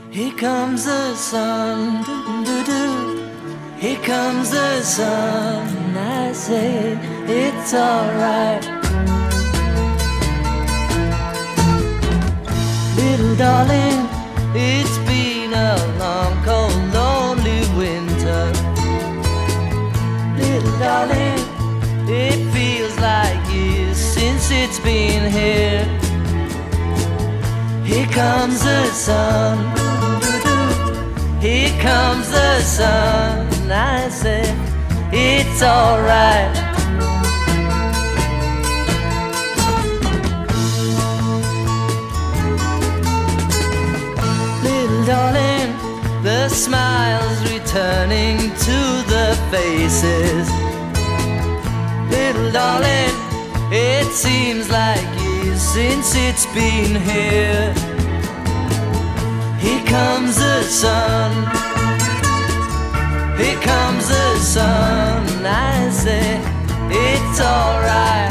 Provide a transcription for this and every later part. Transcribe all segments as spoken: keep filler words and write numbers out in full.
Here comes the sun, doo-doo-doo. Here comes the sun. I say it's alright. Little darling, it's been a long, cold, lonely winter. Little darling, it feels like years since it's been here. Here comes the sun. Here comes the sun. I say it's alright. Little darling, the smile's returning to the faces. Little darling, it seems like years since it's been here. Here comes the sun. Here comes the sun. I say it's alright.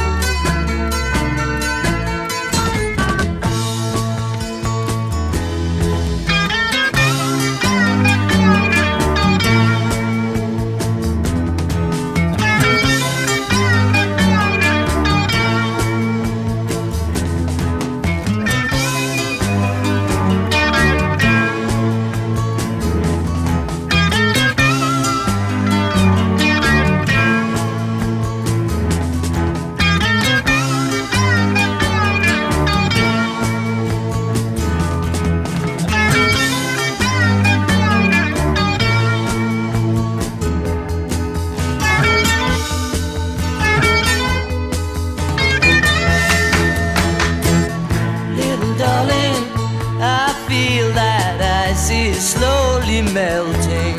Slowly melting.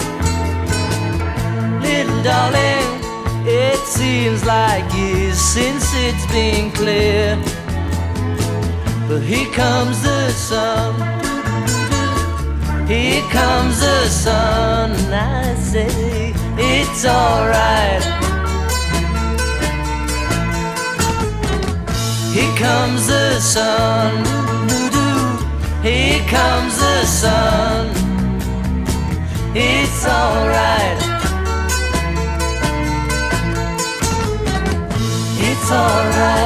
Little darling, it seems like years since it's been clear. But here comes the sun. Here comes the sun. And I say it's alright. Here comes the sun. Here comes the sun. It's alright. It's alright.